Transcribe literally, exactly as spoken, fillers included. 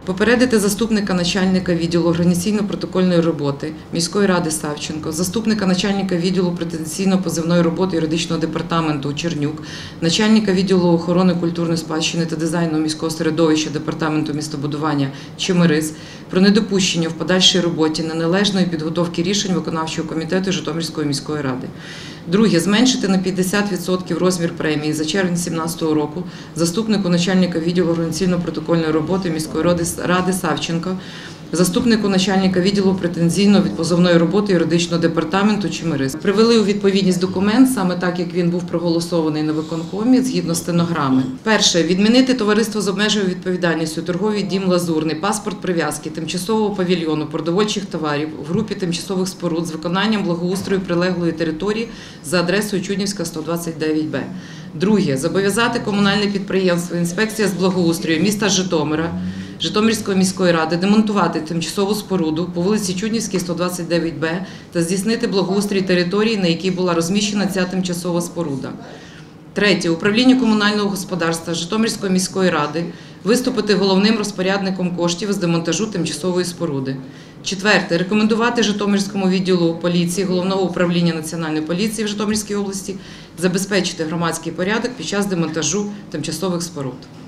Попередити заступника начальника відділу організаційно-протокольної роботи міської ради Савченко, заступника начальника відділу претензійно-позивної роботи юридичного департаменту Чернюк, начальника відділу охорони культурної спадщини та дизайну міського середовища департаменту містобудування Чемерис про недопущення в подальшій роботі неналежної підготовки рішень виконавчого комітету Житомирської міської ради. Друге. Зменшити на п'ятдесят відсотків розмір премії за червень дві тисячі сімнадцятого року заступнику начальника відділу організаційно-протокольної роботи міської ради Савченко, заступнику начальника відділу претензійно-позовної роботи юридичного департаменту Чемерис. Привели у відповідність документ, саме так, як він був проголосований на виконкомі, згідно стенограми. Перше. Відмінити товариство з обмеженою відповідальністю торговий дім «Лазурний», паспорт прив'язки, тимчасового павільйону, продовольчих товарів в групі тимчасових споруд з виконанням благоустрою прилеглої території за адресою Чуднівська, сто двадцять дев'ять Б. Друге. Зобов'язати комунальне підприємство «Інспекція з благоустрою» міста Житомира, Житомирської міської ради демонтувати тимчасову споруду по вулиці Чуднівській, сто двадцять дев'ять Б та здійснити благоустрій території, на якій була розміщена ця тимчасова споруда. Третє. Управління комунального господарства Житомирської міської ради виступити головним розпорядником коштів з демонтажу тимчасової споруди. Четверте. Рекомендувати Житомирському відділу поліції Головного управління Національної поліції в Житомирській області забезпечити громадський порядок під час демонтажу тимчасових споруд.